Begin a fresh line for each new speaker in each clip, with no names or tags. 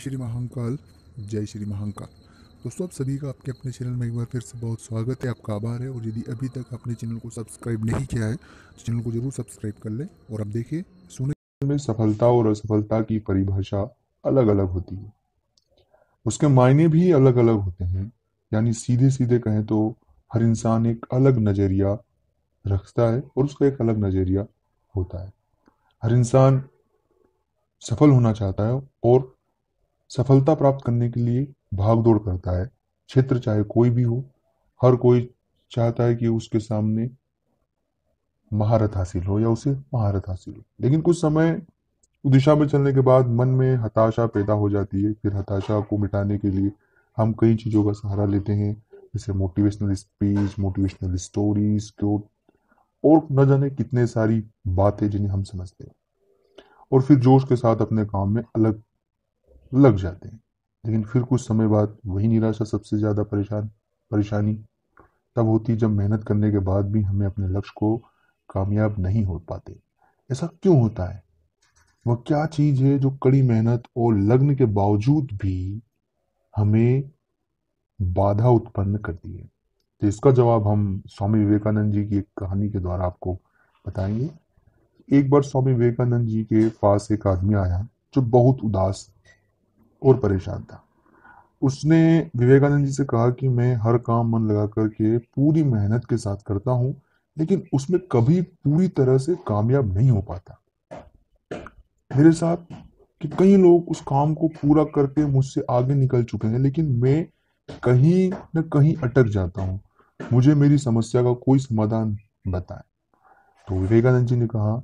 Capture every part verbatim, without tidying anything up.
श्री महाकाल। जय श्री महाकाल। दोस्तों, आप सभी का आपके अपने चैनल में एक बार फिर से बहुत स्वागत है। आपका आभार है। और यदि अभी तक आपने चैनल को सब्सक्राइब नहीं किया है तो चैनल को जरूर सब्सक्राइब कर लें। और अब देखिए सुने
में सफलता और असफलता की परिभाषा अलग अलग होती है। उसके मायने भी अलग अलग होते हैं। यानी सीधे सीधे कहें तो हर इंसान एक अलग नजरिया रखता है और उसका एक अलग नजरिया होता है। हर इंसान सफल होना चाहता है और सफलता प्राप्त करने के लिए भाग दौड़ करता है। क्षेत्र चाहे कोई भी हो, हर कोई चाहता है कि उसके सामने महारत हासिल हो या उसे महारत हासिल हो। लेकिन कुछ समय दिशा में चलने के बाद मन में हताशा पैदा हो जाती है। फिर हताशा को मिटाने के लिए हम कई चीज़ों का सहारा लेते हैं, जैसे motivational speech, motivational stories, quote और न जाने कितने सारी बातें जिन्हें हम समझते हैं, और फिर जोश के साथ अपने काम में अलग लग जाते हैं। लेकिन फिर कुछ समय बाद वही निराशा, सबसे ज़्यादा परेशान परेशानी तब होती है जब मेहनत करने के बाद भी हमें अपने लक्ष्य को कामयाब नहीं हो पाते। ऐसा क्यों होता है? वह क्या चीज है जो कड़ी मेहनत और लगन के बावजूद भी हमें बाधा उत्पन्न करती है? तो इसका जवाब हम स्वामी विवेकानंद जी की एक कहानी के द्वारा आपको बताएंगे। एक बार स्वामी विवेकानंद जी के पास एक आदमी आया जो बहुत उदास और परेशान था। उसने विवेकानंद जी से कहा कि मैं हर काम मन लगा करके पूरी मेहनत के साथ करता हूँ, लेकिन उसमें कभी पूरी तरह से कामयाब नहीं हो पाता। मेरे साथ कि कई लोग उस काम को पूरा करके मुझसे आगे निकल चुके हैं, लेकिन मैं कहीं न कहीं अटक जाता हूँ। मुझे मेरी समस्या का कोई समाधान बताएं। तो विवेकानंद जी ने कहा,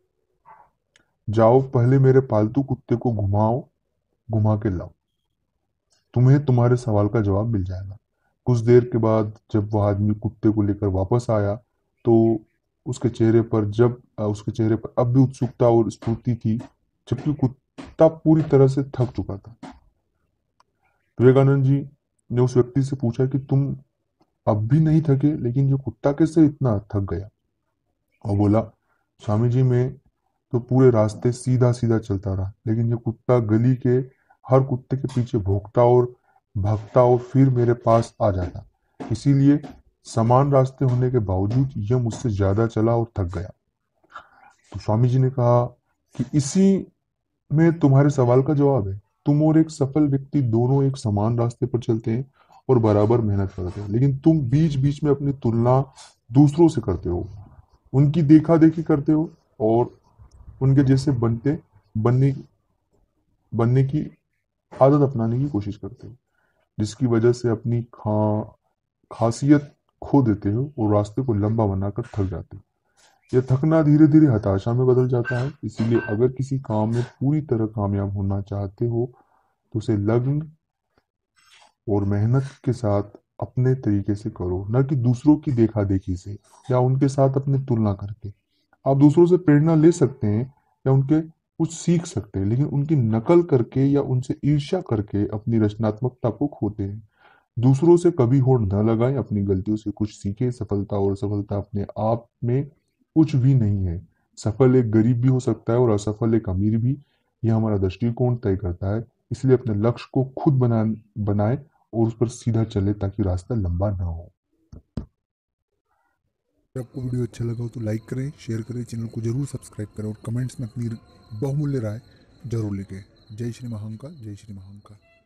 जाओ पहले मेरे पालतू कुत्ते को घुमाओ, घुमा के लाओ, तुम्हें तुम्हारे सवाल का जवाब मिल जाएगा। कुछ देर के बाद जब वह आदमी कुत्ते को लेकर वापस आया तो उसके चेहरे पर जब अ, उसके चेहरे पर अब भी उत्सुकता और स्फूर्ति थी, जबकि कुत्ता पूरी तरह से थक चुका था। विवेकानंद जी ने उस व्यक्ति से पूछा कि तुम अब भी नहीं थके, लेकिन ये कुत्ता कैसे इतना थक गया? और बोला, स्वामी जी मैं तो पूरे रास्ते सीधा सीधा चलता रहा, लेकिन ये कुत्ता गली के हर कुत्ते के पीछे भौंकता और भागता और फिर मेरे पास आ जाता। इसीलिए समान रास्ते होने के बावजूद यह मुझसे ज्यादा चला और थक गया। तो स्वामी जी ने कहा कि इसी में तुम्हारे सवाल का जवाब है। तुम और एक सफल व्यक्ति दोनों एक समान रास्ते पर चलते हैं और बराबर मेहनत करते हैं, लेकिन तुम बीच बीच में अपनी तुलना दूसरों से करते हो, उनकी देखा देखी करते हो और उनके जैसे बनते बनने बनने की आदत अपनाने की कोशिश करते हो, जिसकी वजह से अपनी खा खासियत खो देते हो और रास्ते को लंबा बनाकर थक जाते हो। यह थकना धीरे धीरे हताशा में बदल जाता है। इसीलिए अगर किसी काम में पूरी तरह कामयाब होना चाहते हो तो उसे लगन और मेहनत के साथ अपने तरीके से करो, न कि दूसरों की देखा देखी से या उनके साथ अपनी तुलना करके। आप दूसरों से प्रेरणा ले सकते हैं या उनके कुछ सीख सकते हैं, लेकिन उनकी नकल करके या उनसे ईर्ष्या करके अपनी रचनात्मकता को खोते हैं। दूसरों से कभी होड़ न लगाएं, अपनी गलतियों से कुछ सीखें। सफलता और असफलता अपने आप में कुछ भी नहीं है। सफल एक गरीब भी हो सकता है और असफल एक अमीर भी। यह हमारा दृष्टिकोण तय करता है। इसलिए अपने लक्ष्य को खुद बना बनाए और उस पर सीधा चले ताकि रास्ता लंबा ना हो।
अगर आपको वीडियो अच्छा लगा हो तो लाइक करें, शेयर करें, चैनल को जरूर सब्सक्राइब करें और कमेंट्स में अपनी बहुमूल्य राय जरूर लिखें। जय श्री महाकाल। जय श्री महाकाल।